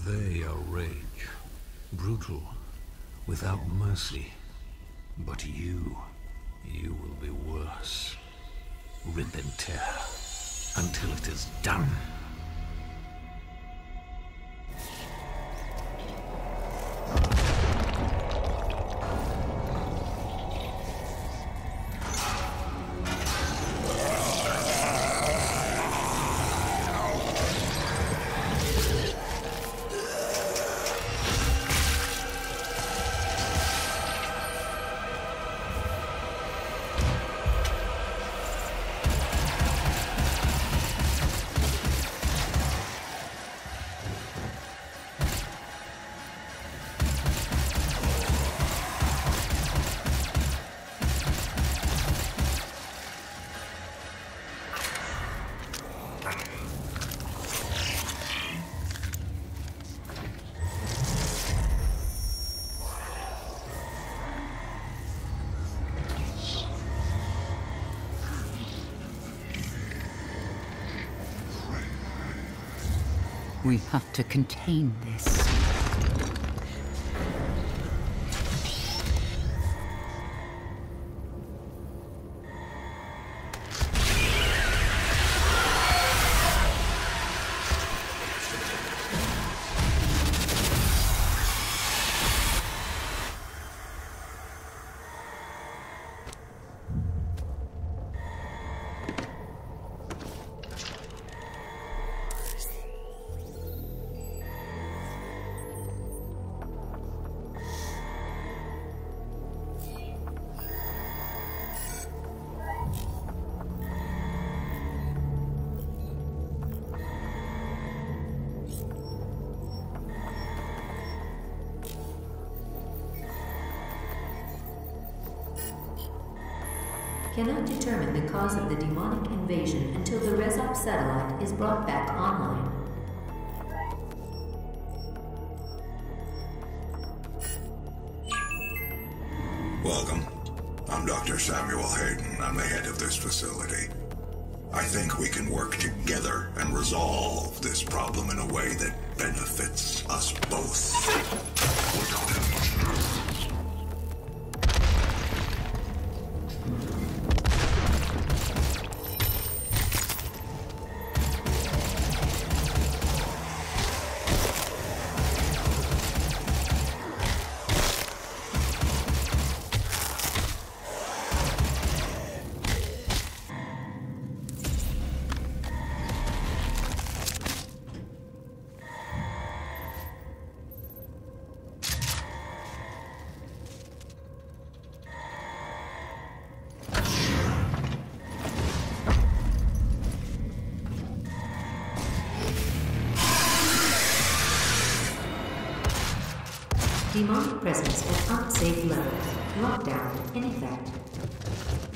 They are rage. Brutal. Without mercy. But you will be worse. Rip and tear. Until it is done. We have to contain this. Cannot determine the cause of the demonic invasion until the Rezop satellite is brought back online. Welcome. I'm Dr. Samuel Hayden. I'm the head of this facility. I think we can work together and resolve this problem in a way that benefits us both. We don't have much time. Demonic presence at unsafe levels. Lockdown in effect.